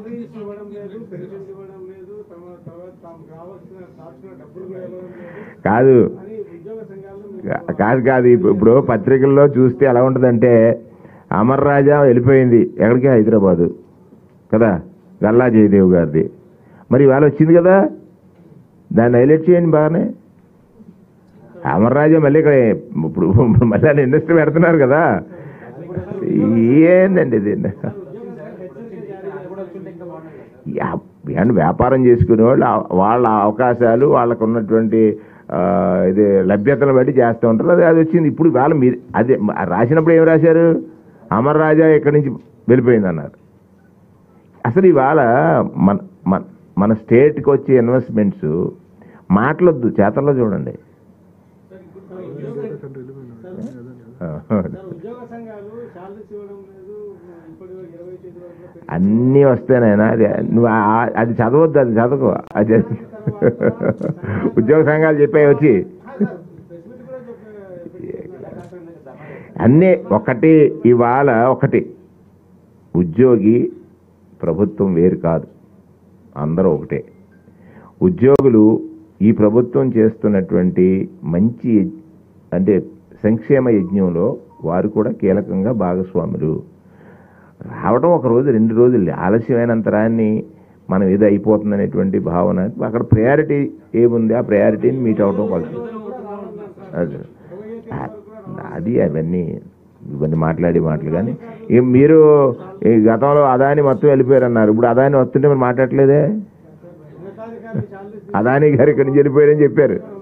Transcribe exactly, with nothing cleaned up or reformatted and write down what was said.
కాదు కాదు కాదు ఇప్పుడు పత్రికల్లో చూస్తే ఎలా ఉంటుందంటే అమర్ రాజా వెళ్ళిపోయింది ఎక్కడికి, హైదరాబాదు కదా, గల్లా జయదేవ్ గారిది. మరి ఇవాళ వచ్చింది కదా, దాన్ని హైలైట్ చేయండి బాగానే. అమర్ రాజా మళ్ళీ ఇక్కడ ఇప్పుడు మళ్ళీ ఇండస్ట్రీ పెడుతున్నారు కదా, ఏందండి ఇది? వ్యాపారం చేసుకునే వాళ్ళు వాళ్ళ అవకాశాలు వాళ్ళకు ఉన్నటువంటి ఇది లభ్యతను బట్టి చేస్తూ ఉంటారు. అది అది వచ్చింది. ఇప్పుడు వాళ్ళ మీరు అదే రాసినప్పుడు ఏం రాశారు, అమర్ రాజా ఇక్కడి నుంచి వెళ్ళిపోయింది అన్నారు. అసలు ఇవాళ మన మన మన స్టేట్కి వచ్చే ఇన్వెస్ట్మెంట్స్ మాటలొద్దు, చేతల్లో చూడండి. అన్నీ వస్తానైనా అది నువ్వు అది చదవద్దు, అది చదువుకో. అది ఉద్యోగ సంఘాలు చెప్పాయి వచ్చి అన్నీ ఒకటి. ఇవాళ ఒకటి, ఉద్యోగి ప్రభుత్వం వేరు కాదు, అందరూ ఒకటే. ఉద్యోగులు ఈ ప్రభుత్వం చేస్తున్నటువంటి మంచి అంటే సంక్షేమ యజ్ఞంలో వారు కూడా కీలకంగా భాగస్వాములు. రావడం ఒక రోజు రెండు రోజులు ఆలస్యమైనంతరాన్ని మనం ఏదో అయిపోతుంది అనేటువంటి భావన, అక్కడ ప్రయారిటీ ఏముంది ఆ ప్రయారిటీని మీట్ అవడం కలిసి అది అది అవన్నీ ఇవన్నీ మాట్లాడి మాటలు. కానీ మీరు ఈ గతంలో అదాని మొత్తం వెళ్ళిపోయారు అన్నారు, ఇప్పుడు అదాని వస్తుంటే మీరు మాట్లాడలేదే, అదాని గారు ఇక్కడి నుంచి వెళ్ళిపోయారని చెప్పారు.